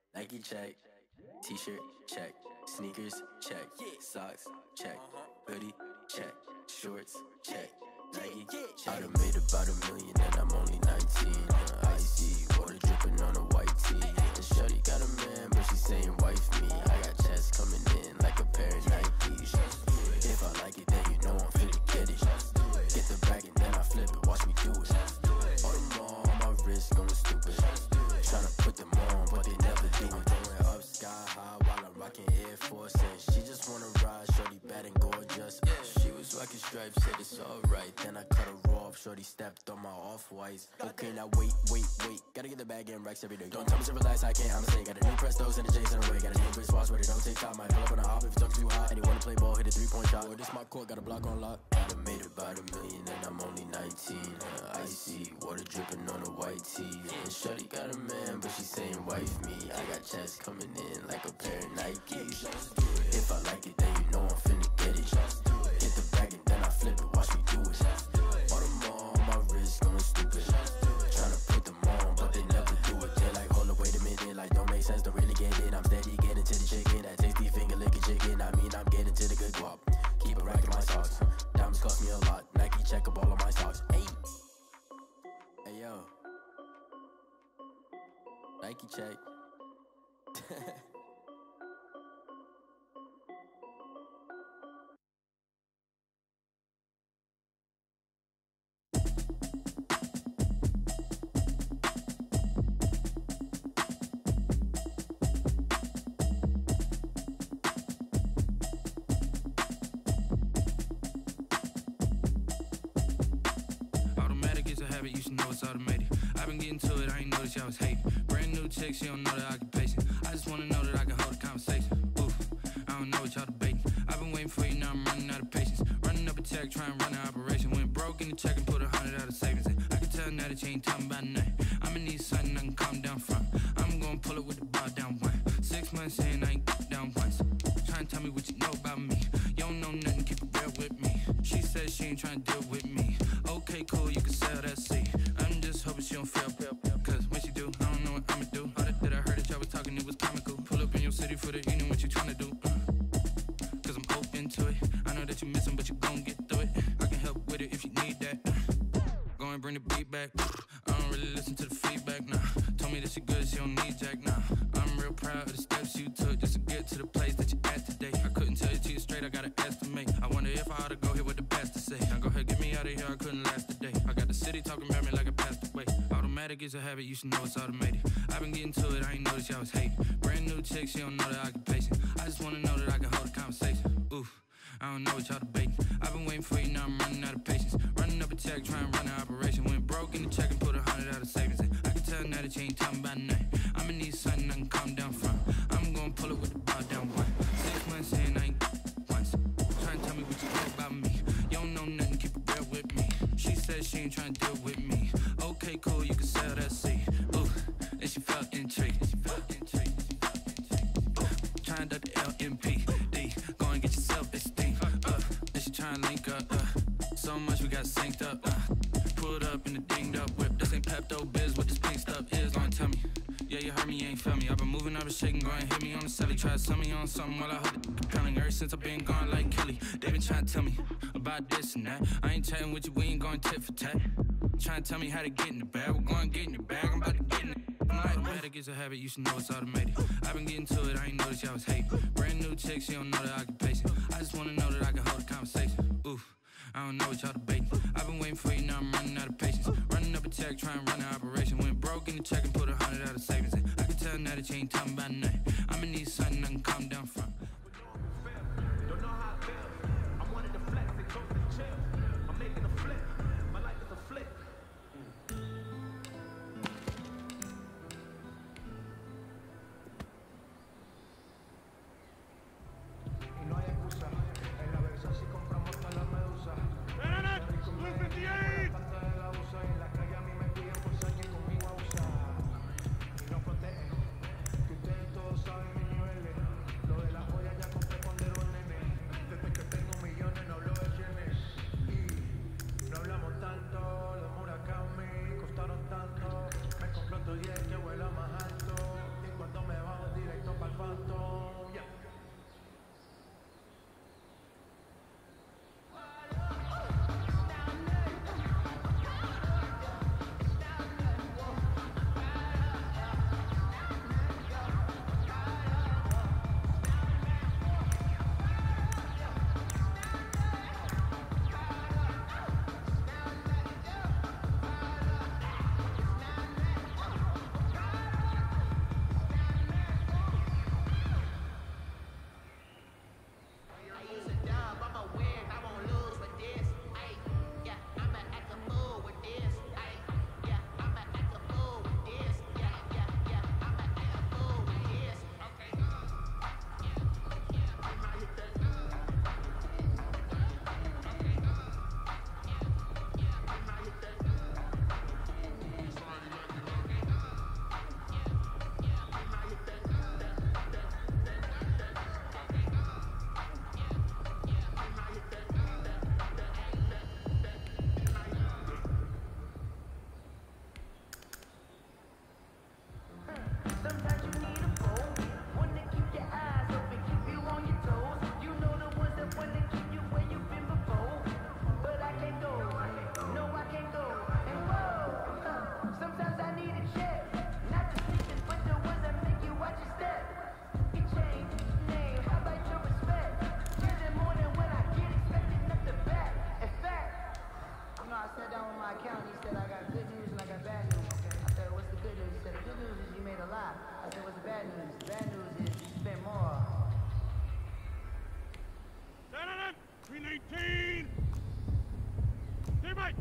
Nike check, t-shirt check, sneakers check, socks check, hoodie check, shorts check, Nike check. I done made about $1 million and I'm only 19. Icy water dripping on a white tee. And shorty got a man, but she saying wife me. I got checks coming in like a pair of Nikes. If I like it, then you know I'm finna get it. Get the bag and then I flip it, watch me do it. All them all on my wrist going stupid. Tryna put them on, but they never do it. Going up sky high while I'm rocking Air Force. And she just wanna ride, shorty bad and gorgeous. She was rocking stripes, said it's alright. Then I cut her off, shorty stepped on my off-whites. Okay, now wait. Gotta get the bag and racks every day. Don't tell me to relax, I can't, I'ma say. Got a new Prestos and a Jason away. Got a new Chris Foss where they don't take time. Might pull up on a hop if it talks too hot. And he wanna play ball, hit a 3-point shot. Or this my court, got a block on lock. I done made about $1 million and I'm only 19. Icy water dripping on a white tee. And shorty got a man, but she saying wife me. I got checks coming in like a pair of Nikes. If I like it, then you know I'm finna get it. Get the bag and then I flip it, watch me do it. All them all on my wrist going stupid. Tryna put them on, but they never do it. They're like, hold up, wait a minute, like don't make sense, don't really get it. I'm steady getting to the chicken, that tasty finger licking chicken. I mean, I'm getting to the good guap. Keep a rack in my socks. Diamonds cost me a lot. Nike check up all of my socks. Hey yo. Nike check. You should know it's automated. I've been getting to it, I ain't noticed y'all was hating. Brand new chick, she don't know the occupation. I just wanna know that I can hold a conversation. Oof, I don't know what y'all debating. I've been waiting for you, now I'm running out of patience. Running up a check, trying to run an operation. Went broke in the check and put 100 out of savings in. I can tell now that you ain't talking about nothing. I'ma need something I can calm down from. I'm gonna pull it with the bar down one. 6 months in, I ain't down once. Trying to tell me what you know about me. You don't know nothing, keep it real with me. She said she ain't trying to deal with me. Okay, cool, you can sell that seat. I'm just hoping she don't fail. Cause when she do, I don't know what I'ma do. All that I heard that y'all was talking, it was comical. Pull up in your city for the evening, what you tryna do? Cause I'm open to it. I know that you missing, but you gon' get through it. I can help with it if you need that. Go and bring the beat back. I don't really listen to the feedback, nah. Told me that she good, she don't need jack, nah. I'm real proud of the steps you took just to get to the place that you're at today. I couldn't tell you to you straight, I gotta estimate. I wonder if I ought to go here with the best to say. Now go ahead, get me out of here, I couldn't last a day. I got the city talking about me like I passed away. Automatic is a habit, you should know it's automated. I've been getting to it, I ain't noticed y'all was hating. Brand new chick, she don't know the occupation. I just wanna know that I can hold a conversation. Oof, I don't know what y'all debating. I've been waiting for you, now I'm running out of patience. Running up a check, trying to run an operation. Went broke in the check and put 100 out of savings in. I can tell now that you ain't talking about nothing. I'ma need something I can calm down from. I'm gonna pull it with the bar down one. 6 months in, I ain't once. Trying to tell me what you know about me. You don't know nothing, keep it real with me. She said she ain't trying to deal with me. Okay, cool, you can sell that seat. Ooh, and she felt intrigued. Trying to the LMPD. Go and get your self-esteem. And she trying to link up. So much we got synced up. Pulled up in the dinged up whip. This ain't Pepto-Biz, what this pink stuff is. Don't tell me. Yeah, you heard me, you ain't feel me. I've been moving, I've been shaking, go and hit me on the celly. Try to sell me on something while I hold it compelling. Ever since I've been gone like Kelly, they been trying to tell me about this and that. I ain't chatting with you, we ain't going tit for tat. Trying to tell me how to get in the bag, we're going to get in the bag, I'm about to get in it. Automatic is a habit, you should know it's automated. I've been getting to it, I ain't noticed y'all was hating. Brand new chick, she don't know the occupation. I just wanna know that I can hold a conversation. Oof, I don't know what y'all debating. I've been waiting for you, now I'm running out of patience. Running up a check, trying to run an operation. Went broke in the check and put 100 out of savings in. I can tell now that you ain't talking about nothing. I'ma need something I can calm down from. Don't know how I feel. I wanted to flex, they chose to chill. I'm making a flip. My life is a flip. Y no hay excusa. En la versión si compramos toda la medusa. Listen to you! Tanta de la usa y en la calle a mí me piden por ser que conmigo abusa. Y no protegen. Que ustedes todos saben mis niveles. Lo de la Bad news is you spent more. 319! Stay by!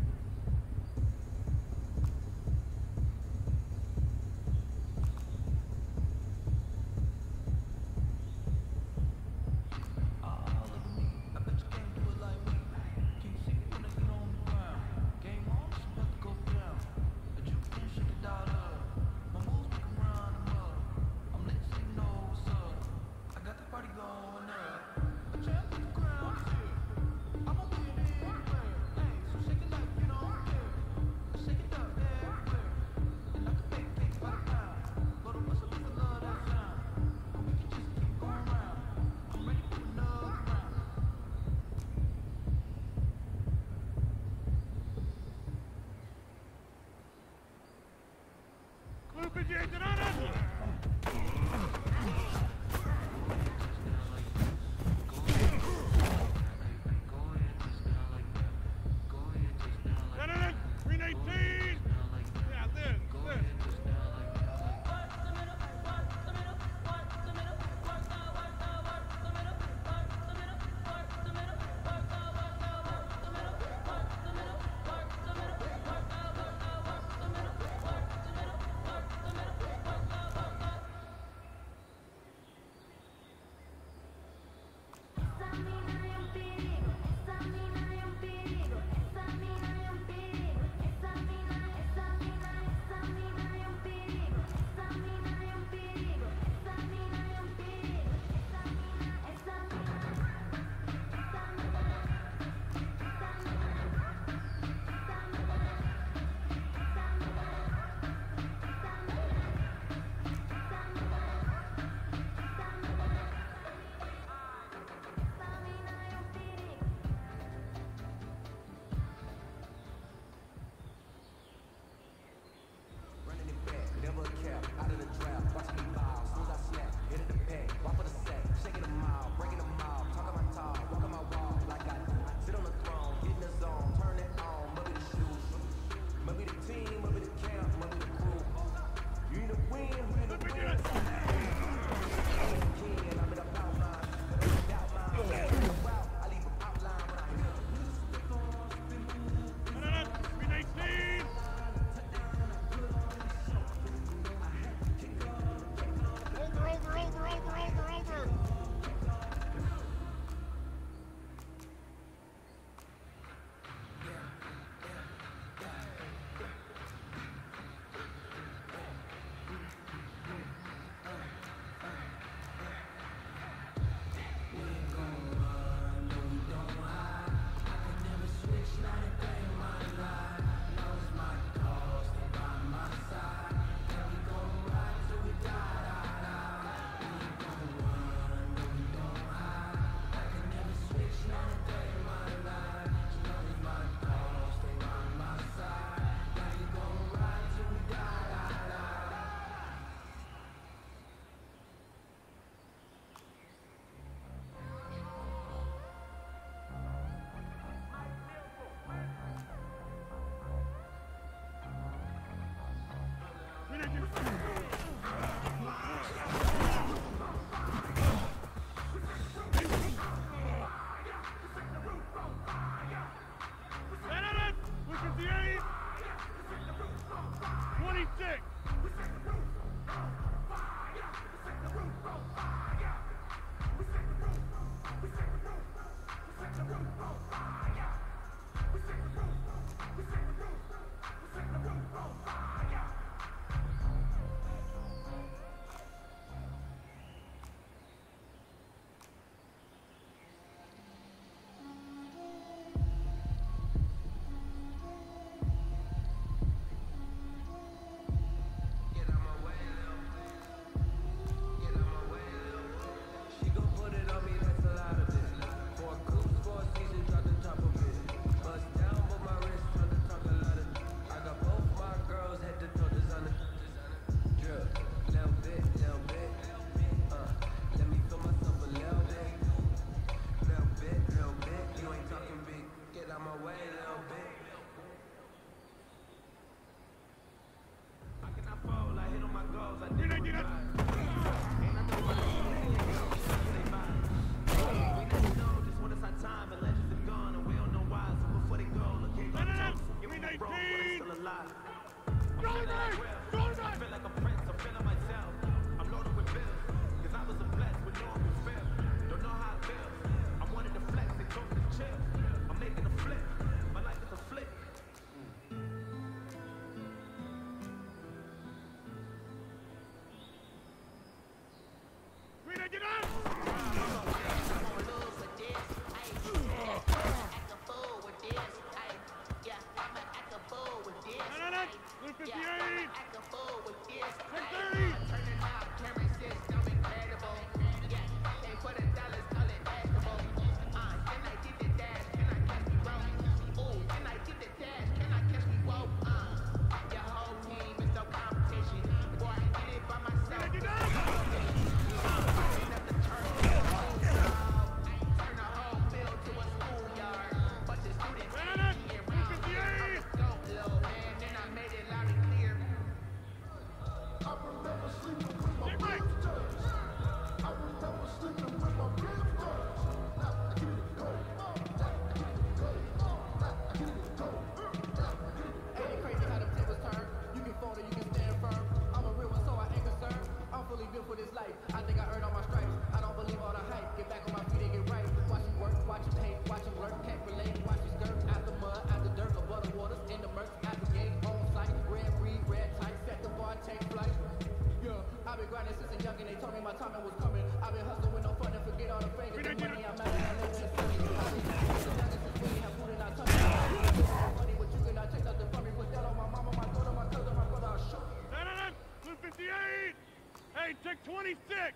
this life. I think I earned all my stripes. I don't believe all the hype. Get back on my feet and get right. Watch him work, watch him hate, watch him lurk, can't relate. Watch his skirt out the mud, out the dirt, above the waters, in the murks, out the gate, on site. Red breed, red tight, set the bar, take flight. Yeah, I've been grinding since a young and they told me my timing was coming. I've been hustling with no fun and forget all the fame. The money I'm out and I live in the sunny. I've been young since we ain't have food in our tummy. Money, but you cannot take nothing from me. Put that on my mama, my daughter, my cousin, my brother, I'll shoot. Blue 58! Hey, check 26!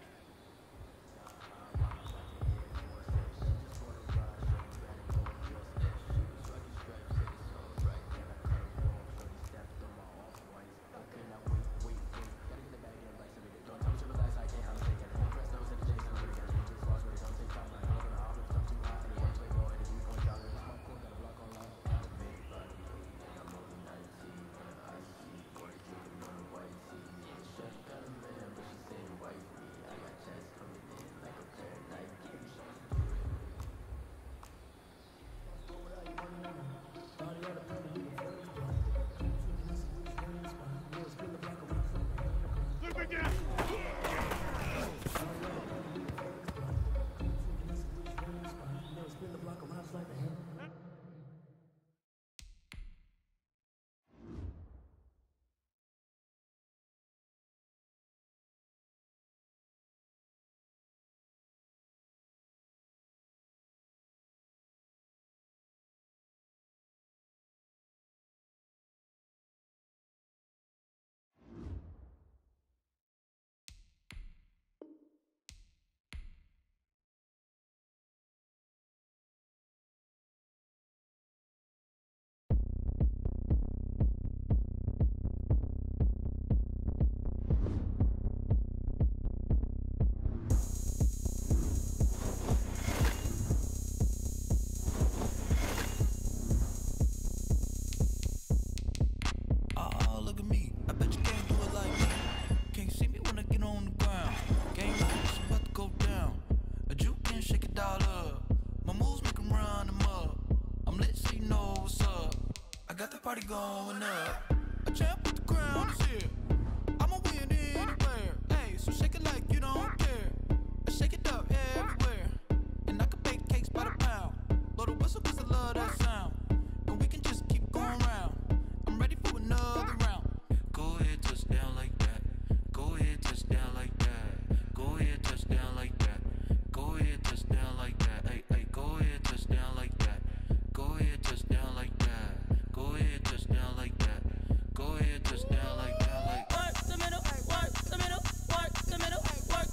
Party going up. A champ with the crown is here. I'ma win anywhere. Hey, so shake it like you don't care. I shake it up everywhere. And I can bake cakes by the pound. Blow the whistle cause I love that sound. And we can just keep going round. I'm ready for another round. Go ahead, touch down like that. Go ahead, touch down like that. Go ahead, touch down like that. Go ahead, touch down like that. Hey, hey, go ahead, touch down like that. Go ahead, touch down like that. Go ahead, touch down like that. Go ahead, touch down like that. Like work the middle, work the middle, work the middle, work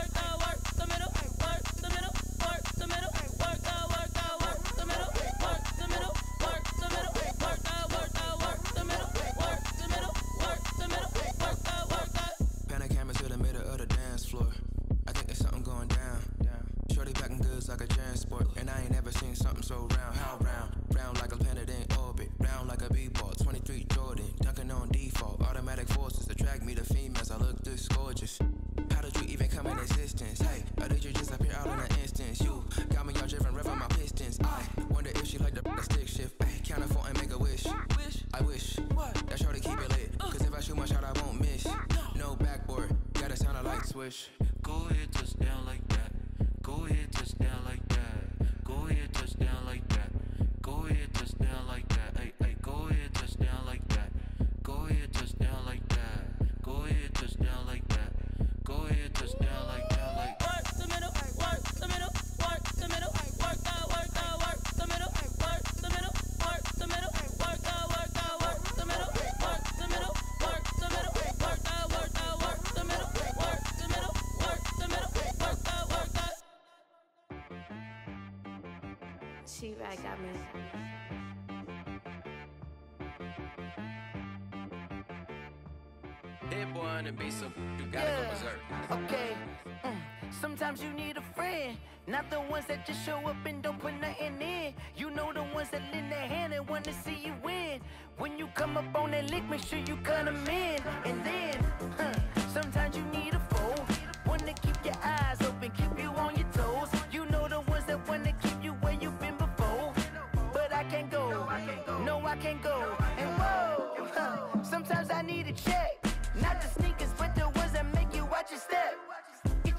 the middle, work the middle, work the middle, work the middle, work the middle, work the middle, work the middle, work the middle, work the middle, work the. Pan a camera to the middle of the dance floor. I think there's something going down. Shorty packing goods like a transport, and I ain't never seen something so round. How round? Round like a planet in orbit, round like a b-ball. 23 Jordan, dunking on default. Automatic forces attract me to females. I look this gorgeous. How did you even come in existence? Hey, or did you just appear out in an instance? You got me all driven, revving my pistons. I wonder if she like the stick shift. Ay, count a four and make a wish. I wish that shorty keep it lit. Cause if I shoot my shot, I won't miss. No backboard, gotta sound a light switch. go ahead, touch down like that. Go ahead, touch down like that. Go ahead, touch down like that. Go ahead, touch down like that. Hey, hey, go ahead, touch down like that. Go ahead, touch down like that. Go ahead, touch down like that. Go ahead, touch down like that. Like work the middle, work the middle, work the middle, work the middle, work the middle, work the middle, work the middle, work the middle, work the middle, work the middle, work the middle, work the middle, work the. T-Rag got me. Hit boy on the beat, so you gotta go berserk. Okay. Sometimes you need a friend, not the ones that just show up and don't put nothing in. You know the ones that lend their hand and wanna see you win. When you come up on that lick, make sure you cut them in. And then, sometimes you need a foe, one to keep your eyes open, keep you on your toes. You know the ones that wanna keep you where you've been before. But I can't go, no I can't go. And whoa, sometimes I need a check. Not the sneakers, but the ones that make you watch your step.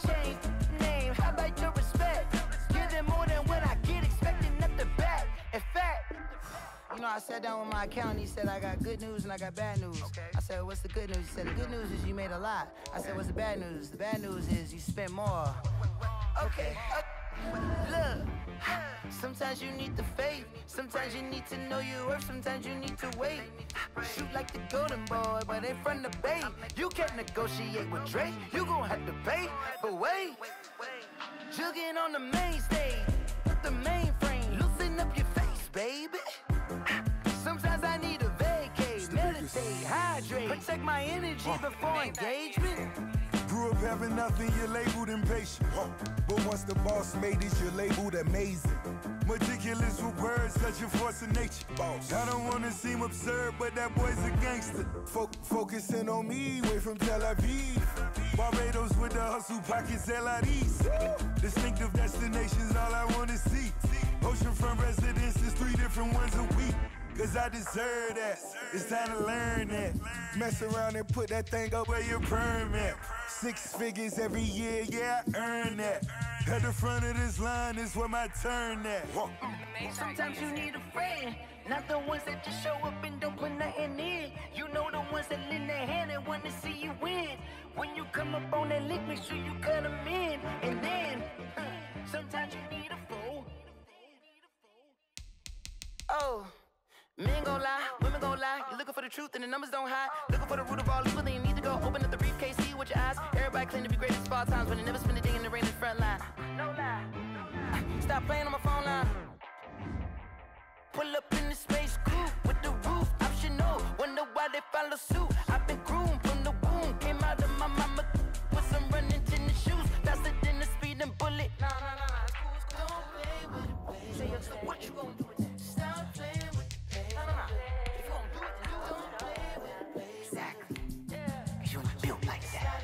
chain, name, how about your respect? Give them more than what I get, expecting nothing back. In fact, you know, I sat down with my accountant, he said I got good news and I got bad news. I said, what's the good news? He said, the good news is you made a lot. I said, what's the bad news? The bad news is you spent more. Okay, look, sometimes you need the faith, sometimes you need to know your worth, sometimes you need to wait. Shoot like the golden boy, but in front of the bay. You can't negotiate with Drake, you gon' have to pay. But wait, jugging on the main stage, put the mainframe, loosen up your face, baby. Sometimes I need a vacate, meditate, hydrate, protect my energy before engagement. Grew up having nothing, you're labeled impatient. But once the boss made it, you're labeled amazing. Meticulous with words, such a force of nature. I don't wanna seem absurd, but that boy's a gangster. Focusing on me, way from Tel Aviv. Barbados with the hustle pockets, LIDs. Distinctive destinations, all I wanna see. Oceanfront residences, 3 different ones a week. Cause I deserve that, it's time to learn that. Mess around and put that thing up where your permit. 6 figures every year, yeah, I earn that. At the front of this line is where my turn at. Sometimes you need a friend, not the ones that just show up and don't put nothing in. You know the ones that lend their hand and want to see you win. When you come up on that lick, make sure you cut them in. And then, sometimes you need a fool. Oh. Men gon' lie, women gon' lie. You're looking for the truth and the numbers don't hide. Looking for the root of all evil, then you need to go open up the briefcase, see with your eyes. Everybody claim to be greatest of all times, but they never spend a day in the rain in the front line. No lie. Stop playing on my phone line. Pull up in the space coupe with the roof optional. Wonder why they follow suit. I've been groomed from the womb. Came out of my mama with some running tennis shoes. Faster than the speeding bullet. Nah. Don't play with it, baby. Say what you gon' do with that? Stop playing with it. If you gon' do it, then don't play with it. Exactly. Cause you ain't built like that.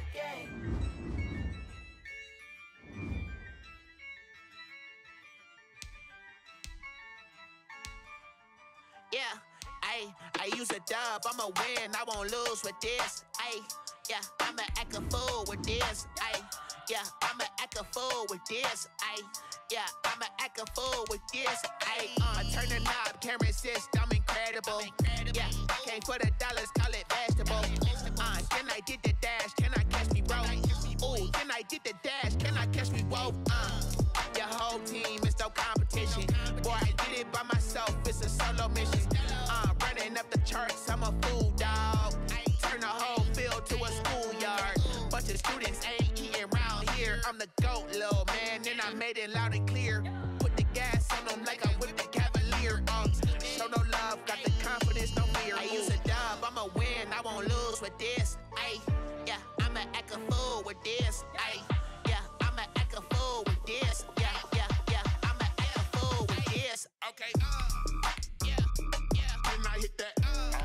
Yeah, I use a dub, I'ma win, I won't lose with this. Yeah, I'ma act a fool with this. Yeah, I'ma act a fool with this. Yeah, I'ma act a fool with this. I turn the knob, camera assist, I'm incredible. Yeah, came for the dollars, call it vegetable. Then I did the dash, can I catch me, bro? Ooh, then I did the dash, can I catch me, whoa? Your whole team is no competition. Boy, I did it by myself, it's a solo mission. Running up the charts, I'm a fool, dog. Turn the whole field to a schoolyard. Bunch of students ain't eating round here. I'm the GOAT, little man, and I made it loud and clear. Put the gas on them like I whipped the Cavalier. Show no love, got the confidence, no fear. I use a dub, I'ma win, I won't lose with this. Yeah, I'ma act a fool with this. Yeah, I'ma act a fool with this. Yeah, I'ma act a fool with this. Okay, yeah, when I hit that.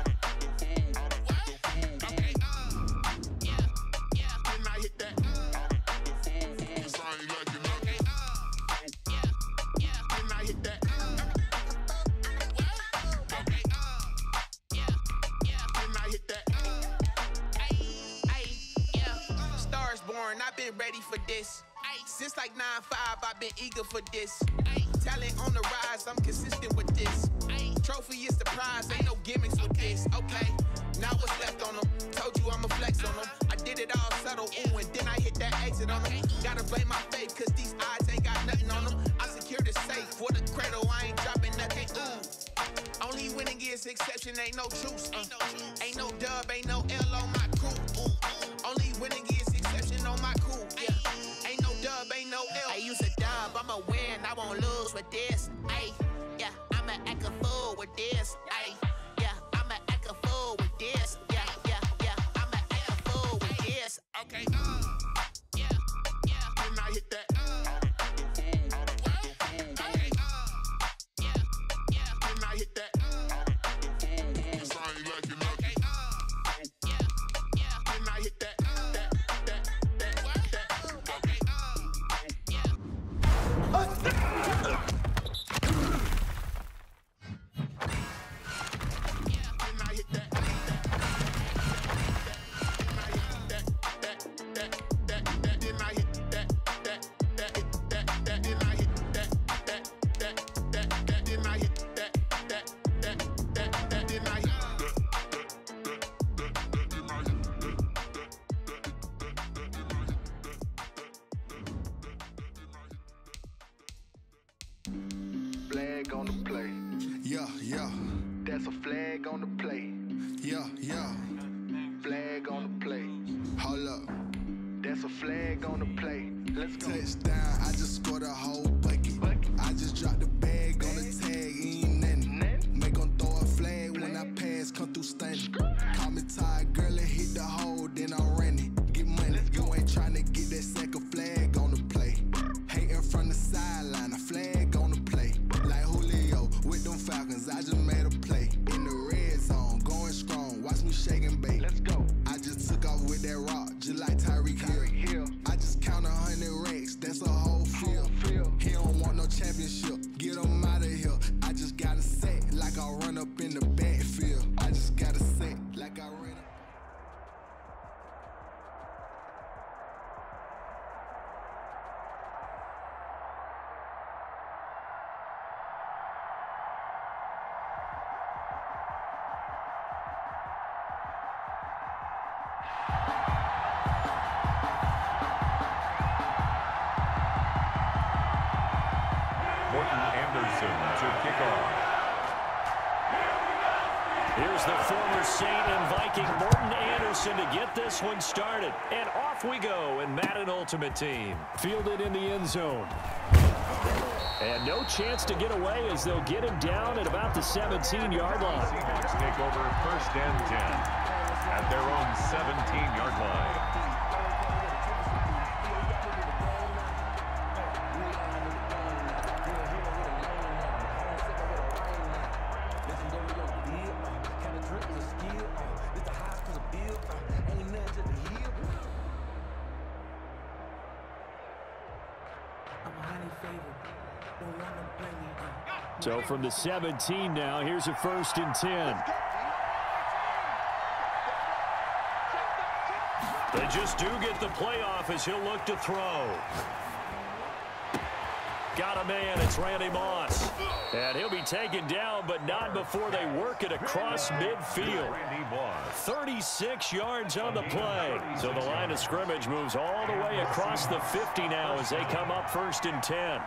Okay, yeah, when I hit that. Cause I ain't like it. Okay, yeah, when I hit that. Okay, yeah, when I hit that. Yeah, Stars born, I've been ready for this. Since like 9-5, I've been eager for this. Talent on the rise, I'm consistent with this. Trophy is the prize, ain't no gimmicks with this. Okay, now what's left on them? Told you I'ma flex on them. I did it all subtle, ooh, and then I hit that exit on them. Gotta blame my faith, cause these odds ain't got nothing on them. I secure the safe for the cradle, I ain't dropping nothing, ooh. Only winning is exception, ain't no truce. Ain't no dub, ain't no L on my crew. Only winning is exception on my crew. Yeah, ain't no dub, ain't no L. I use a dub, I'ma win, I won't lose with this. Yeah, I'ma act a fool with this. Yeah, I'ma act a fool with this. Yeah, I'ma act a fool with this. Okay, yeah, when I hit that. Okay, yeah, when I hit that. Cause I ain't like it, okay, yeah, when I hit that. Okay, That's a flag on the play. Yeah, yeah. Flag on the play. Hold up. That's a flag on the play. Let's go. Touchdown, I just scored a whole bucket. I just dropped the bag on the tag, ain't nothing. Make 'em throw a flag when I pass, come through stunning. Call me tired, girl, and hit the hole, then I'm running. Get money, you ain't tryna get that second flag on the play. Hating from the sideline, a flag on the play. Like Julio with them Falcons, I just made a play. In the red zone, going strong, watch me shake and bake. Let's go. I just took off with that rock, just like Tyreek Hill. I just count 100 racks, that's a whole field. He don't want no championship, get him out of here. I just gotta set like I run up in the backfield. I just gotta set like I ran up. Morton Anderson to kick off. Here's the former Saint and Viking Morton Anderson to get this one started. And off we go in Madden Ultimate Team. Fielded in the end zone. And no chance to get away as they'll get him down at about the 17-yard line. Seahawks take over 1st and 10 at their own 17-yard line. So from the 17 now, here's a 1st and 10. They just do get the playoff as he'll look to throw. Got a man, it's Randy Moss. And he'll be taken down, but not before they work it across midfield. 36 yards on the play. So the line of scrimmage moves all the way across the 50 now as they come up 1st and 10.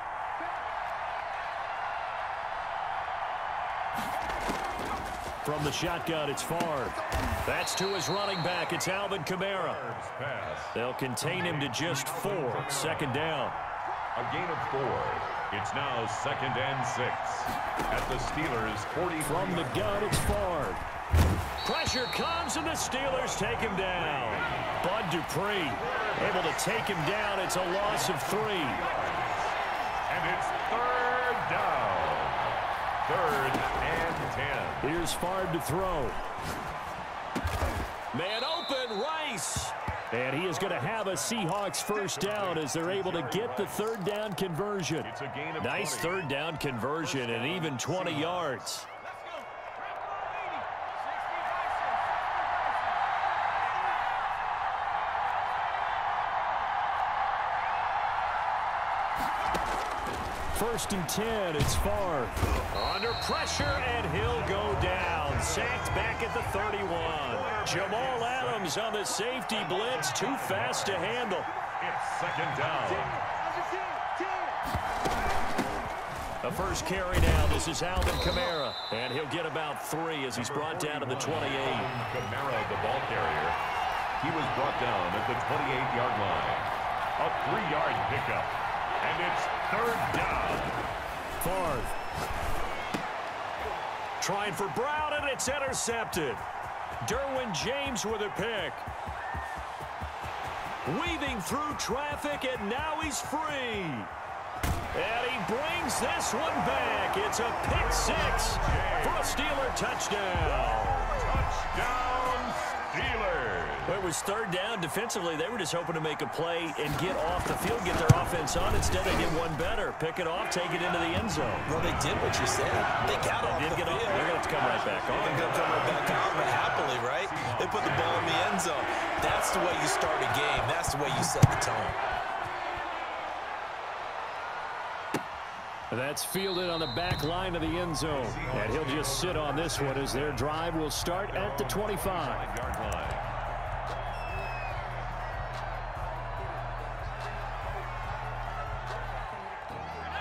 From the shotgun, it's Favre. That's to his running back. It's Alvin Kamara. They'll contain him to just 4. 2nd down. A gain of 4. It's now 2nd and 6 at the Steelers' 40. From the gun, it's Favre. Pressure comes, and the Steelers take him down. Bud Dupree able to take him down. It's a loss of 3. And it's 3rd down. 3rd and 10. Here's Favre to throw. Man open, Rice. And he is going to have a Seahawks 1st down as they're able to get the 3rd down conversion. It's a gain of nice 20. 3rd down conversion and even 20 yards. First and 10, it's Favre. Under pressure, and he'll go down. Sacked back at the 31. Jamal Adams on the safety blitz, too fast to handle. It's 2nd down. The first carry now, this is Alvin Kamara. And he'll get about 3 as he's brought down to the 28. Kamara, the ball carrier. He was brought down at the 28-yard line. A 3-yard pickup. And it's 3rd down. Favre. Trying for Brown, and it's intercepted. Derwin James with a pick. Weaving through traffic, and now he's free. And he brings this one back. It's a pick 6 for a Steeler touchdown. Touchdown, Steelers. It was 3rd down. Defensively, they were just hoping to make a play and get off the field, get their offense on. Instead, they did one better. Pick it off, take it into the end zone. Well, they did what you said. They got off the field. They're going to have to come right back on. They're going to come right back on, but happily, right? They put the ball in the end zone. That's the way you start a game. That's the way you set the tone. That's fielded on the back line of the end zone. And he'll just sit on this one as their drive will start at the 25-yard line.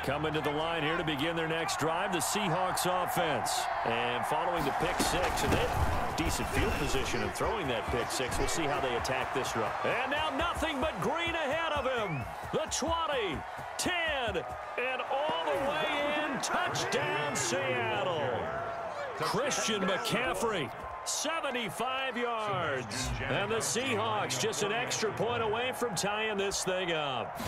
coming to the line here to begin their next drive, the Seahawks offense. And following the pick six, and they have decent field position in throwing that pick six. We'll see how they attack this run. And now nothing but green ahead of him. The 20, 10, and all the way in. Touchdown, Seattle. Christian McCaffrey, 75 yards. And the Seahawks just an extra point away from tying this thing up.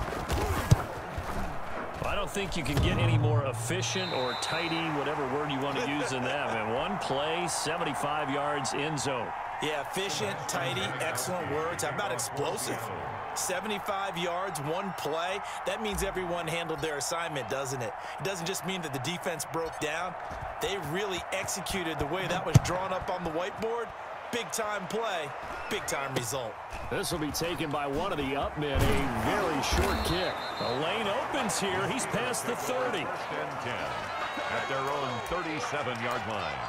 I don't think you can get any more efficient or tidy, whatever word you want to use in that. Man, one play, 75 yards end zone. Yeah, efficient, tidy, excellent words. How about explosive? 75 yards, one play. That means everyone handled their assignment, doesn't it? It doesn't just mean that the defense broke down. They really executed the way that was drawn up on the whiteboard. Big-time play, big-time result. This will be taken by one of the up men, a very short kick. The lane opens here. He's past the 30. 10 at their own 37-yard line.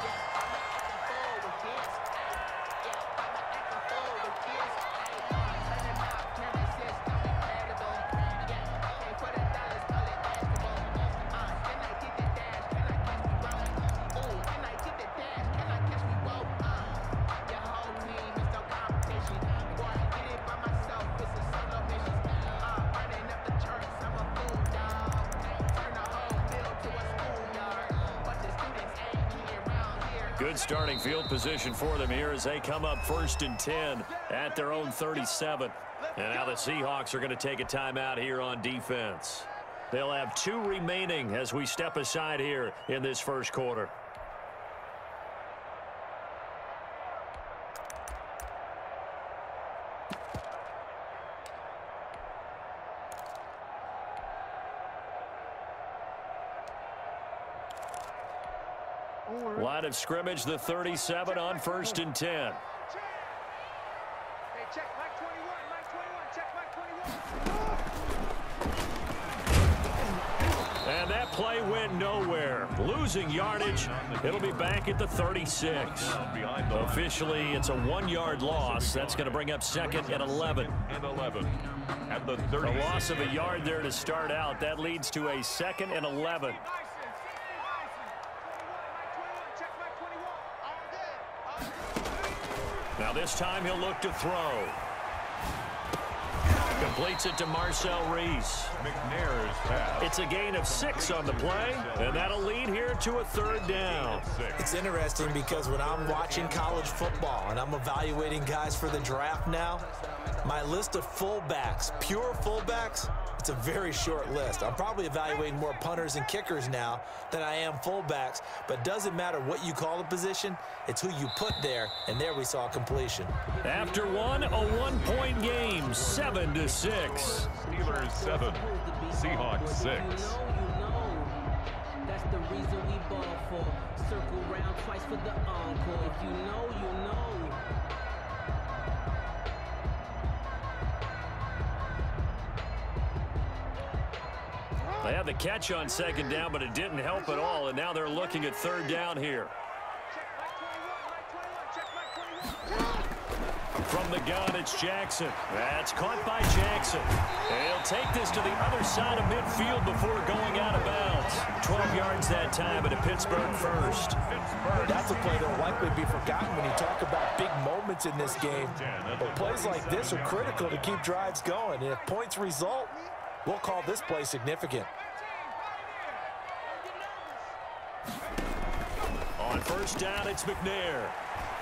Good starting field position for them here as they come up 1st and 10 at their own 37. And now the Seahawks are going to take a timeout here on defense. They'll have 2 remaining as we step aside here in this first quarter. Line of scrimmage, the 37 on 1st and 10. Hey, check Mike 21, check Mike 21. And that play went nowhere. Losing yardage. It'll be back at the 36. Officially, it's a 1-yard loss. That's going to bring up 2nd and 11. At the 30. A loss of a yard there to start out. That leads to a 2nd and 11. Now this time he'll look to throw. Completes it to Marcel Reese. McNair's pass. It's a gain of 6 on the play, and that'll lead here to a 3rd down. It's interesting because when I'm watching college football and I'm evaluating guys for the draft now, my list of fullbacks, pure fullbacks, it's a very short list. I'm probably evaluating more punters and kickers now than I am fullbacks, but it doesn't matter what you call the position, it's who you put there, and there we saw completion. After one, a 1-point game, 7-6. Steelers 7, Seahawks 6. That's the reason we ball for. Circle round twice for the encore. If you know, you know. They had the catch on 2nd down, but it didn't help at all, and now they're looking at 3rd down here. From the gun, it's Jackson. That's caught by Jackson. And he'll take this to the other side of midfield before going out of bounds. 12 yards that time, but a Pittsburgh first. That's a play that will likely be forgotten when you talk about big moments in this game. But plays like this are critical to keep drives going. And if points result, we'll call this play significant. On 1st down, it's McNair.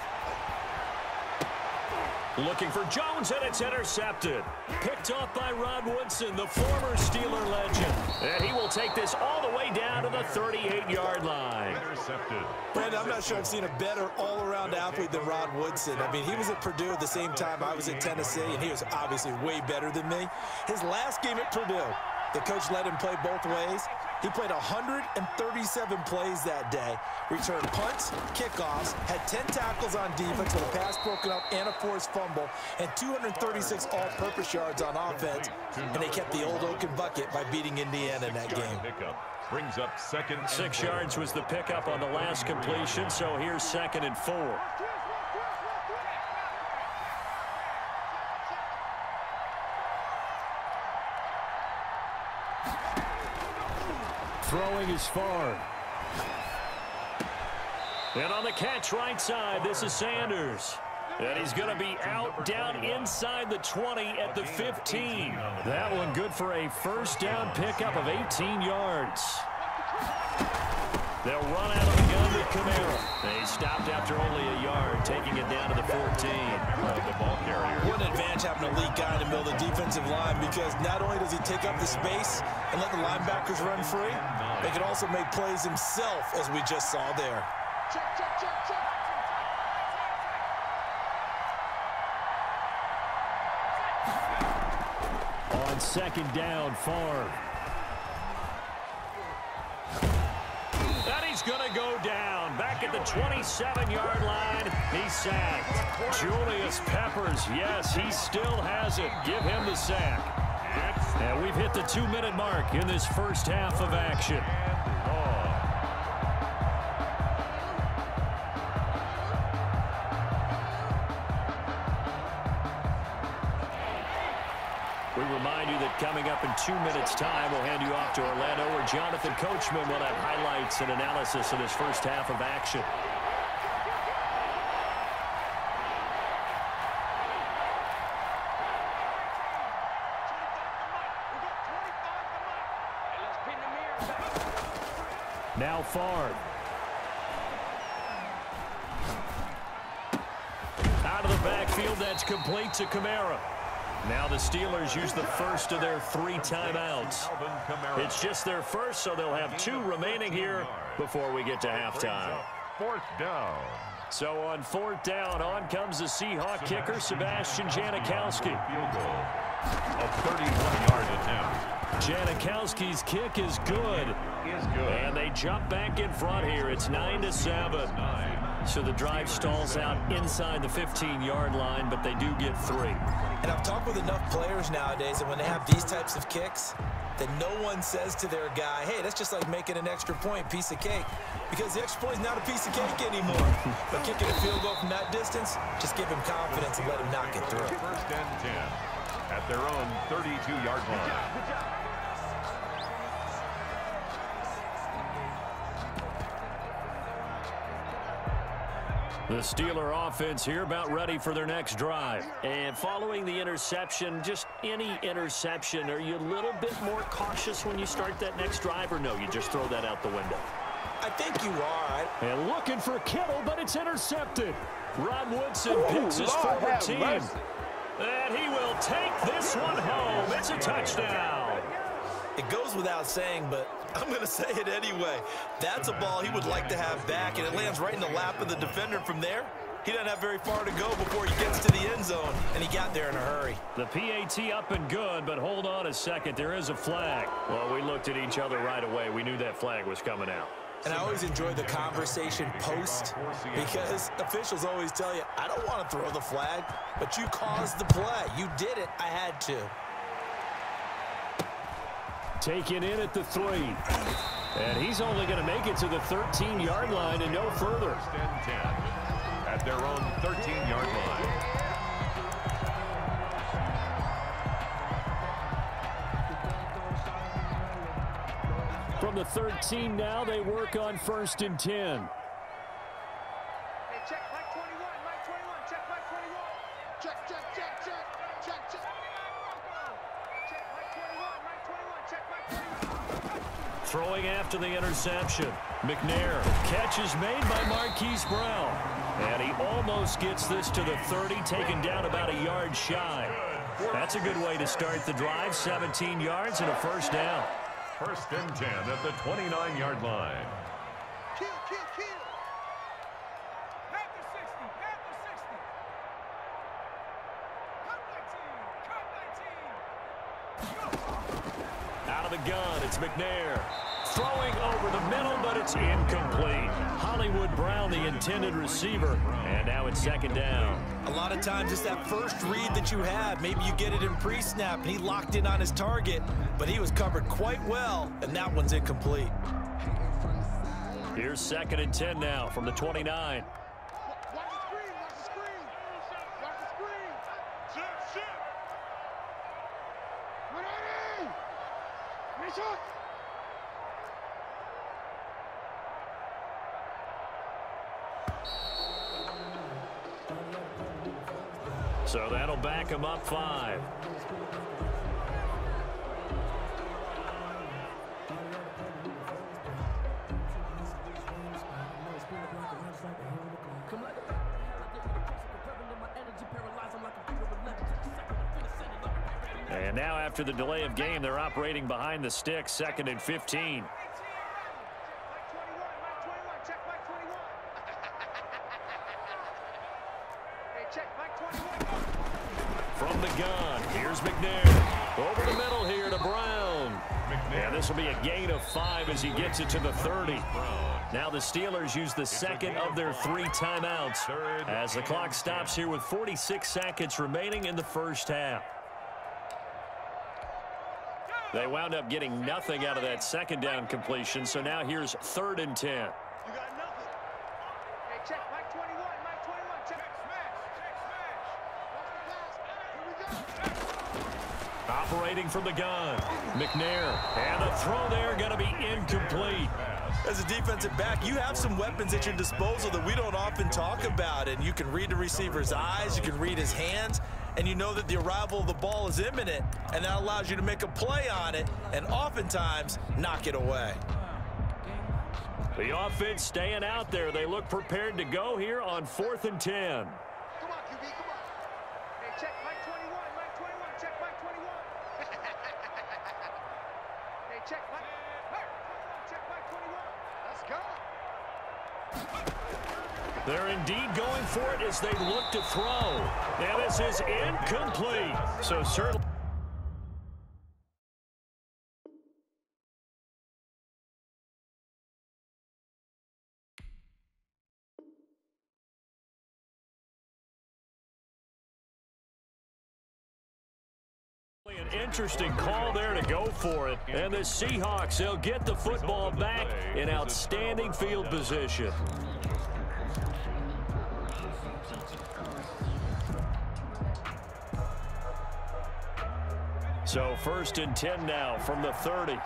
Looking for Jones, and it's intercepted. Picked off by Rod Woodson, the former Steeler legend. And he will take this all the way down to the 38-yard line. Intercepted. Brandon, I'm not sure I've seen a better all-around athlete than Rod Woodson. I mean, he was at Purdue at the same time I was at Tennessee, and he was obviously way better than me. His last game at Purdue, the coach let him play both ways. He played 137 plays that day, returned punts, kickoffs, had 10 tackles on defense with a pass broken up and a forced fumble, and 236 all-purpose yards on offense, and they kept the old Oaken bucket by beating Indiana in that game. Brings up 2nd and 6 yards was the pickup on the last completion, so here's 2nd and 4. Throwing is Favre. And on the catch right side, this is Sanders. And he's going to be out down inside the 20 at the 15. That one good for a first down pickup of 18 yards. They'll run out of the gun with Kamara. They stopped after only a yard, taking it down to the 14. The ball carrier. What an advantage having an elite guy in the middle of the defensive line, because not only does he take up the space and let the linebackers run free, he can also make plays himself, as we just saw there. Check, check, check, check. On second down, Favre. And he's going to go down. Back at the 27-yard line, he's sacked. Julius Peppers, yes, he still has it. Give him the sack. And we've hit the 2-minute mark in this first half of action. We remind you that coming up in 2 minutes' time, we'll hand you off to Orlando, where Jonathan Coachman will have highlights and analysis of this first half of action. Now Favre. Out of the backfield, that's complete to Kamara. Now the Steelers use the first of their 3 timeouts. It's just their first, so they'll have 2 remaining here before we get to halftime. Fourth down. So on 4th down, on comes the Seahawk kicker, Sebastian Janikowski. Field goal. A 31-yard attempt. Janikowski's kick is good. And they jump back in front here. It's 9-7. So the drive stalls out inside the 15-yard line, but they do get 3. And I've talked with enough players nowadays that when they have these types of kicks, that no one says to their guy, hey, that's just like making an extra point, piece of cake. Because the extra point is not a piece of cake anymore. But kicking a field goal from that distance, just give him confidence and let him knock it through. First and 10 at their own 32-yard line. The Steeler offense here about ready for their next drive. And following the interception, just any interception, are you a little bit more cautious when you start that next drive, or no, you just throw that out the window? I think you are. And looking for Kittle, but it's intercepted. Rod Woodson picks his former team. And he will take this one home. It's a touchdown. It goes without saying, but I'm going to say it anyway. That's a ball he would like to have back, and it lands right in the lap of the defender from there. He doesn't have very far to go before he gets to the end zone, and he got there in a hurry. The PAT up and good, but hold on a second. There is a flag. Well, we looked at each other right away. We knew that flag was coming out. And I always enjoy the conversation post, because officials always tell you, I don't want to throw the flag, but you caused the play. You did it. I had to. Taken in at the 3. And he's only going to make it to the 13-yard line and no further. First and 10 at their own 13-yard line. From the 13 now, they work on 1st and 10. Hey, check Mike 21, Mike 21, check Mike 21. Check, check, check, check, check, check. Check Mike 21, Mike 21, check Mike 21. Throwing after the interception. McNair. Catch is made by Marquise Brown. And he almost gets this to the 30, taken down about a yard shy. That's a good way to start the drive. 17 yards and a first down. First and 10 at the 29-yard line. Kill, kill, kill. Back to 60, back to 60. Cut 19, cut 19. Out of the gun, it's McNair. Throwing over the middle, but it's incomplete. Hollywood Brown, the intended receiver, and now it's second down. A lot of times it's that first read that you have. Maybe you get it in pre-snap, and he locked in on his target, but he was covered quite well, and that one's incomplete. Here's 2nd and 10 now from the 29. Watch the screen, watch the screen. Watch the screen. Shit, shit. Ready? Mission. So that'll back him up 5. And now after the delay of game, they're operating behind the sticks, 2nd and 15. From the gun, here's McNair. Over the middle here to Brown. And this will be a gain of 5 as he gets it to the 30. Now the Steelers use the second of their 3 timeouts as the clock stops here with 46 seconds remaining in the first half. They wound up getting nothing out of that second down completion, so now here's 3rd and 10. You got nothing. Hey, check, Mike 21, Mike 21, check, smash, check, smash. Here we go. Operating from the gun, McNair. And the throw there going to be incomplete. As a defensive back, you have some weapons at your disposal that we don't often talk about, and you can read the receiver's eyes, you can read his hands, and you know that the arrival of the ball is imminent, and that allows you to make a play on it and oftentimes knock it away. The offense staying out there. They look prepared to go here on 4th and 10. Come on, QB, come on. Hey, check Mike 21, Mike 21, check Mike 21. Hey, check Mike 21, check Mike 21. Let's go. They're indeed going for it as they look to throw. Now this is incomplete. So certainly. An interesting call there to go for it. And the Seahawks, they'll get the football back in outstanding field position. So 1st and 10 now from the 30.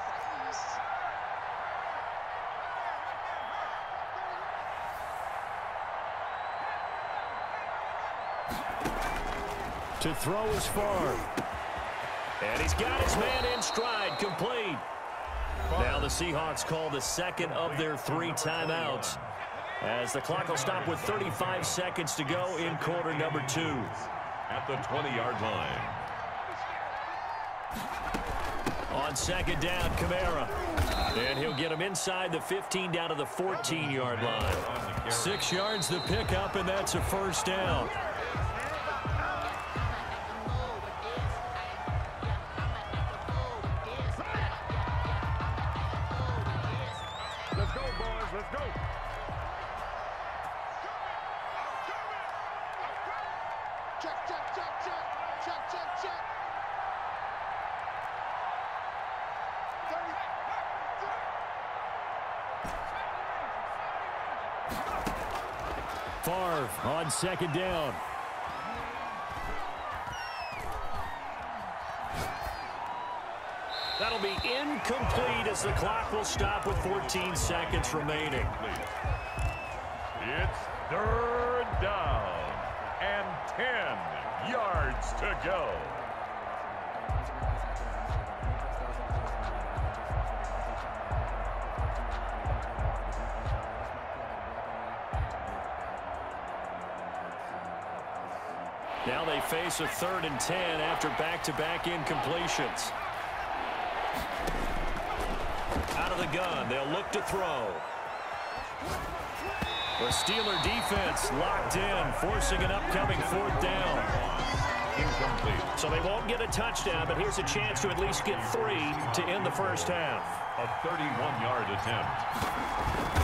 To throw is Favre. And he's got his man in stride, complete. Now the Seahawks call the second of their 3 timeouts as the clock will stop with 35 seconds to go in quarter number 2. At the 20-yard line. On 2nd down, Kamara. And he'll get him inside the 15 down to the 14-yard line. 6 yards to pick up, and that's a 1st down. Let's go, boys, let's go. Check, check, check, check, check, check, check. Favre on 2nd down. That'll be incomplete as the clock will stop with 14 seconds remaining. It's 3rd down and 10 yards to go. Now they face a 3rd and 10 after back-to-back incompletions. Out of the gun, they'll look to throw. The Steeler defense locked in, forcing an upcoming 4th down. Incomplete. So they won't get a touchdown, but here's a chance to at least get 3 to end the first half. A 31-yard attempt.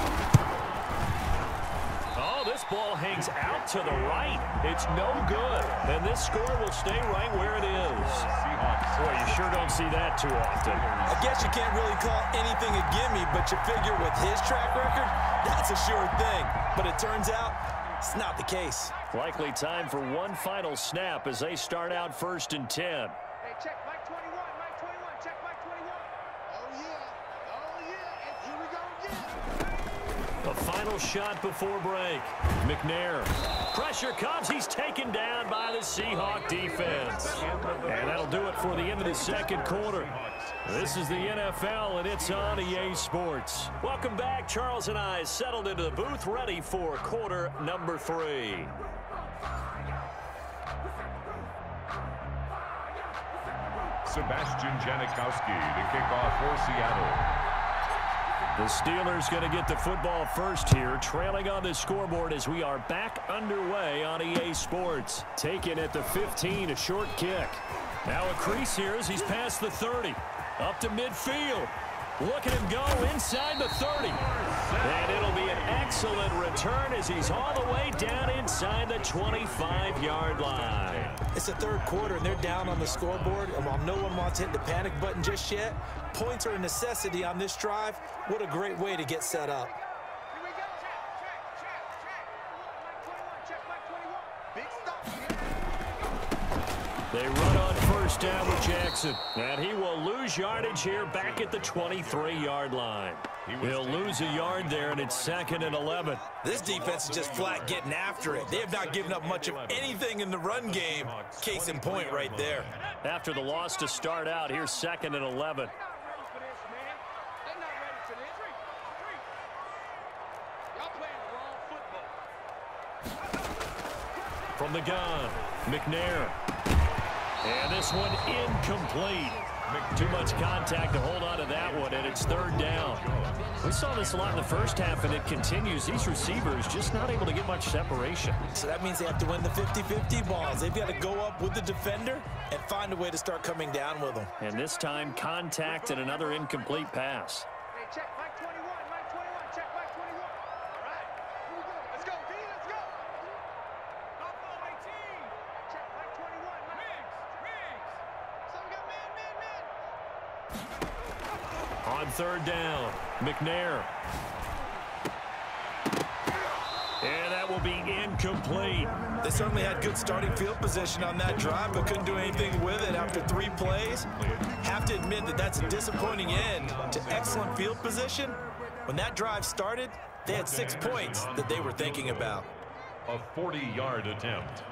Oh, this ball hangs out to the right. It's no good. And this score will stay right where it is. Boy, you sure don't see that too often. I guess you can't really call anything a gimme, but you figure with his track record, that's a sure thing. But it turns out it's not the case. Likely time for one final snap as they start out 1st and 10. Hey, check Mike 21, Mike 21, check Mike 21. Oh, yeah. Oh, yeah. And here we go again. A final shot before break. McNair. Pressure comes. He's taken down by the Seahawk defense. And that'll do it for the end of the second quarter. This is the NFL, and it's on EA Sports. Welcome back. Charles and I settled into the booth, ready for quarter number 3. Sebastian Janikowski to kick off for Seattle. The Steelers going to get the football first here, trailing on the scoreboard as we are back underway on EA Sports. Taken at the 15, a short kick. Now a crease here as he's past the 30. Up to midfield. Look at him go inside the 30. And it'll be an excellent return as he's all the way down inside the 25-yard line. It's the third quarter, and they're down on the scoreboard. And while no one wants to hit the panic button just yet, points are a necessity on this drive. What a great way to get set up. They run on first down with Jackson, and he will lose yardage here back at the 23-yard line. He'll lose a yard there, and it's 2nd and 11. This defense is just flat getting after it. They have not given up much of anything in the run game. Case in point right there. After the loss to start out, here's 2nd and 11. From the gun, McNair. And this one incomplete. Too much contact to hold on to that one, and it's 3rd down. We saw this a lot in the first half, and it continues. These receivers just not able to get much separation. So that means they have to win the 50-50 balls. They've got to go up with the defender and find a way to start coming down with them. And this time, contact and another incomplete pass. Hey, check Mike 21, Mike 21, check Mike 21. All right, here we go. Let's go, D, let's go. Buffalo 18. Check Mike 21, Mike. Riggs. So we got man. On 3rd down, McNair. And that will be incomplete. They certainly had good starting field position on that drive, but couldn't do anything with it after 3 plays. Have to admit that that's a disappointing end to excellent field position. When that drive started, they had 6 points that they were thinking about. A 40-yard attempt.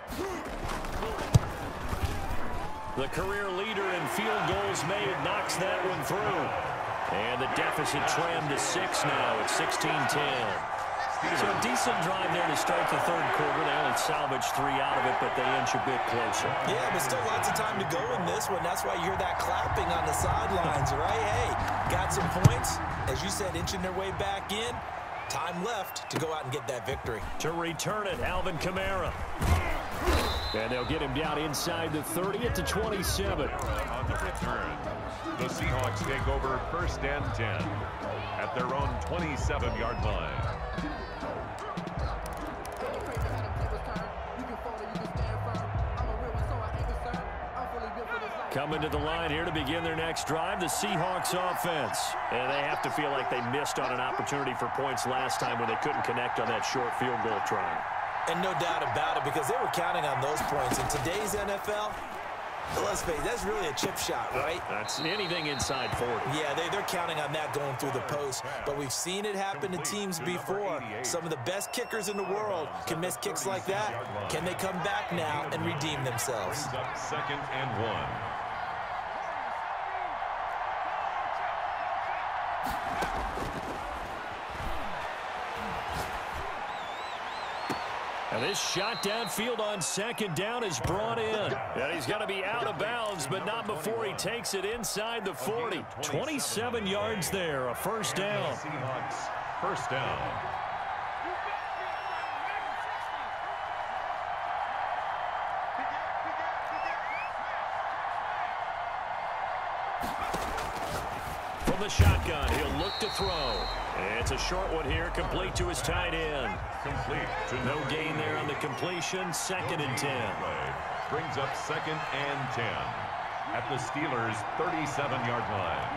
The career leader in field goals made knocks that one through. And the deficit trimmed to 6 now at 16-10. So a decent drive there to start the 3rd quarter. They only salvaged 3 out of it, but they inch a bit closer. Yeah, but still lots of time to go in this one. That's why you hear that clapping on the sidelines, right? Hey, got some points. As you said, inching their way back in. Time left to go out and get that victory. To return it, Alvin Kamara. And they'll get him down inside the 30 at the 27. On the return, the Seahawks take over 1st and 10 at their own 27-yard line. Coming to the line here to begin their next drive, the Seahawks offense. And they have to feel like they missed on an opportunity for points last time when they couldn't connect on that short field goal try. And no doubt about it, because they were counting on those points. In today's NFL, let's face it, that's really a chip shot, right? That's anything inside 40. Yeah, they're counting on that going through the post. But we've seen it happen to teams before. Some of the best kickers in the world can miss kicks like that. Can they come back now and redeem themselves? Brings up 2nd and 1. And this shot downfield on 2nd down is brought in. And he's going to be out of bounds, but not before he takes it inside the 40. 27 yards there, a 1st down. Seahawks, 1st down. From the shotgun, he'll look to throw. And it's a short one here, complete to his tight end. Complete to no gain there on the completion, 2nd and 10. Brings up 2nd and 10 at the Steelers' 37-yard line.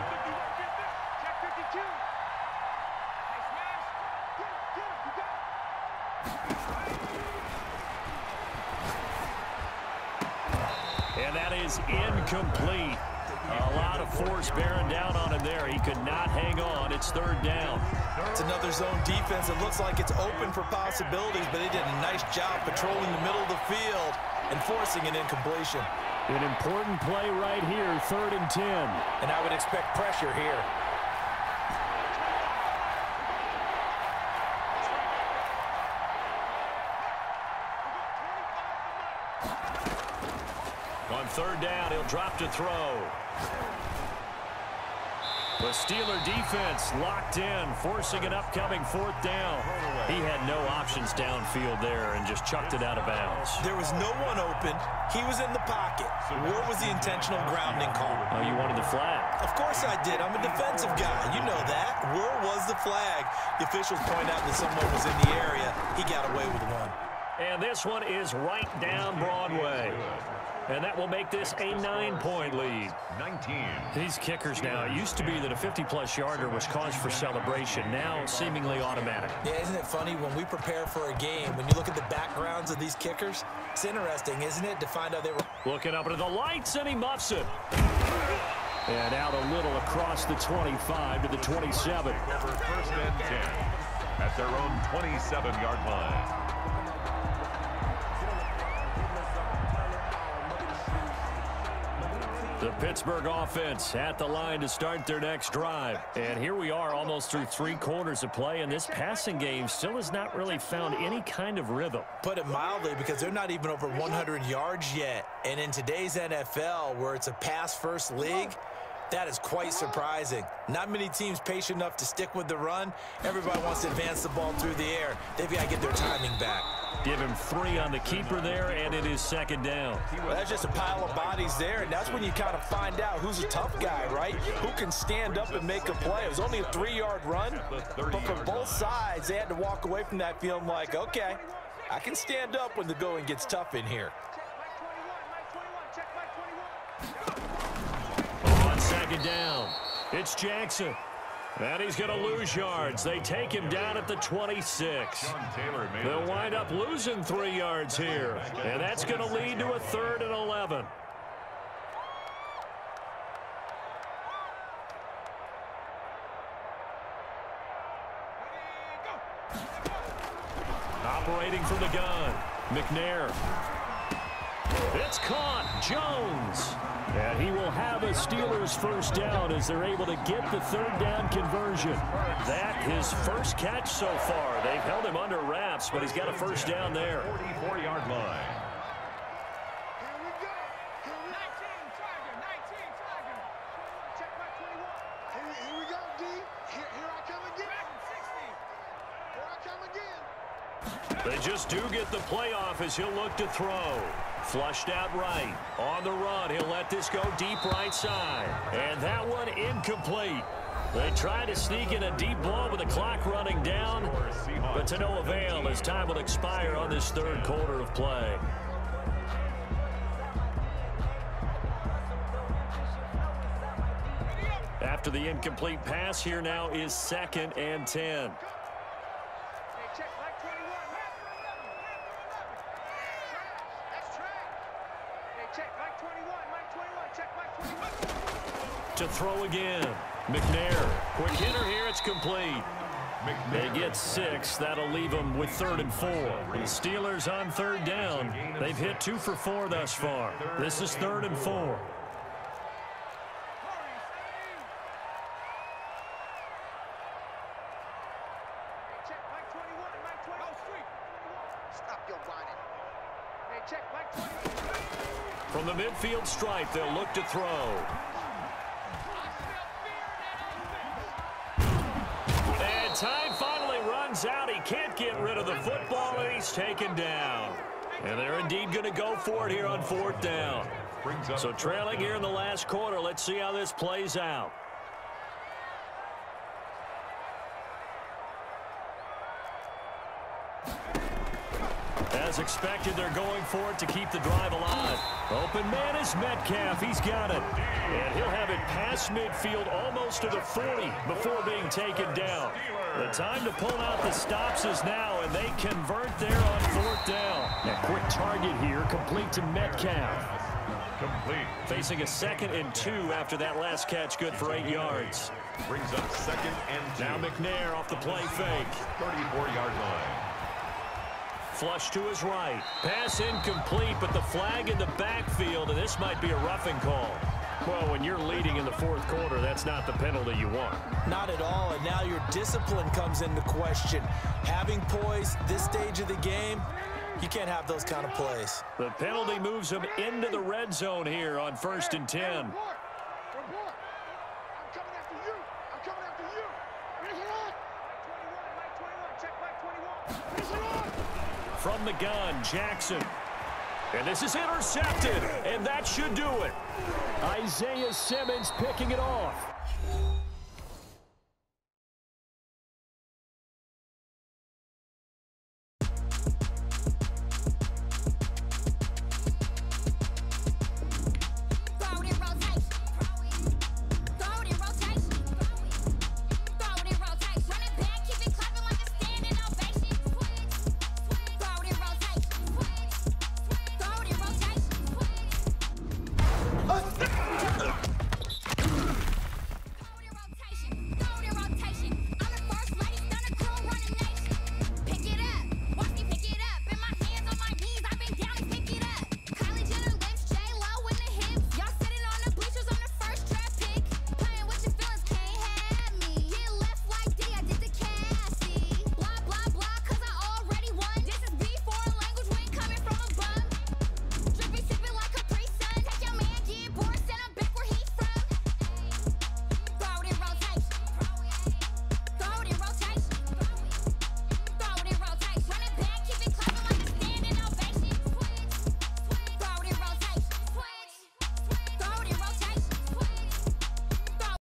And that is incomplete. A lot of force bearing down on him there. He could not hang on. It's third down. It's another zone defense. It looks like it's open for possibilities, but they did a nice job patrolling the middle of the field and forcing an incompletion. An important play right here, 3rd and 10. And I would expect pressure here. On 3rd down, he'll drop to throw. The Steeler defense locked in, forcing an upcoming 4th down. He had no options downfield there and just chucked it out of bounds. There was no one open. He was in the pocket. Where was the intentional grounding call? Oh, you wanted the flag. Of course I did. I'm a defensive guy. You know that. Where was the flag? The officials point out that someone was in the area. He got away with one. And this one is right down Broadway. And that will make this a 9-point lead. 19. These kickers now, it used to be that a 50-plus yarder was cause for celebration. Now, seemingly automatic. Yeah, isn't it funny when we prepare for a game, when you look at the backgrounds of these kickers, it's interesting, isn't it, to find out they were... Looking up into the lights, and he muffs it. And out a little across the 25 to the 27. Over 1st and 10 at their own 27-yard line. The Pittsburgh offense at the line to start their next drive. And here we are almost through 3 quarters of play, and this passing game still has not really found any kind of rhythm. Put it mildly, because they're not even over 100 yards yet. And in today's NFL, where it's a pass-first league, that is quite surprising. Not many teams patient enough to stick with the run. Everybody wants to advance the ball through the air. They've got to get their timing back. Give him 3 on the keeper there, and it is 2nd down. Well, that's just a pile of bodies there, and that's when you kind of find out who's a tough guy, right? Who can stand up and make a play. It was only a 3-yard run, but for both sides, they had to walk away from that feeling like, okay, I can stand up when the going gets tough in here. On 2nd down, it's Jackson. And he's going to lose yards. They take him down at the 26. They'll wind up losing 3 yards here. And that's going to lead to a 3rd and 11. Operating from the gun, McNair. It's caught. Jones. And he will have a Steelers 1st down as they're able to get the 3rd down conversion. That his first catch so far. They've held him under wraps, but he's got a 1st down there. 44-yard line. Here we go, D. Here I come again. 60. Here I come again. They just do get the playoff as he'll look to throw. Flushed out right. On the run, he'll let this go deep right side. And that one incomplete. They try to sneak in a deep ball with the clock running down, but to no avail as time will expire on this 3rd quarter of play. After the incomplete pass, here now is 2nd and 10. To throw again. McNair. Quick hitter here. It's complete. They get 6. That'll leave them with 3rd and 4. The Steelers on 3rd down. They've hit 2 for 4 thus far. This is 3rd and 4. From the midfield stripe, they'll look to throw. And time finally runs out. He can't get rid of the football, and he's taken down. And they're indeed going to go for it here on 4th down. So trailing here in the last quarter, let's see how this plays out. As expected, they're going for it to keep the drive alive. Open man is Metcalf. He's got it. And he'll have it past midfield almost to the 40 before being taken down. The time to pull out the stops is now, and they convert there on 4th down. A quick target here, complete to Metcalf. Complete. Facing a 2nd and 2 after that last catch, good for 8 yards. Brings up 2nd and 2. Now McNair off the play fake. 34-yard line. Flush to his right. Pass incomplete, but the flag in the backfield, and this might be a roughing call. Well, when you're leading in the 4th quarter, that's not the penalty you want. Not at all, and now your discipline comes into question. Having poise this stage of the game, you can't have those kind of plays. The penalty moves him into the red zone here on 1st and 10. From the gun, Jackson. And this is intercepted, and that should do it. Isaiah Simmons picking it off.